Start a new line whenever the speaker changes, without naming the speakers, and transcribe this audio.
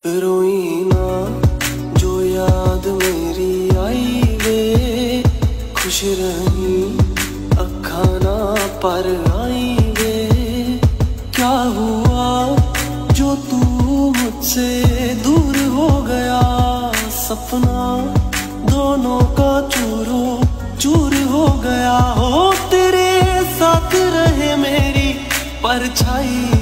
रोई ना जो याद मेरी आई वे, खुश रही अखा ना पर आई वे। क्या हुआ जो तू मुझसे दूर हो गया, सपना दोनों का चूरो चूर हो गया। हो तेरे साथ रहे मेरी परछाई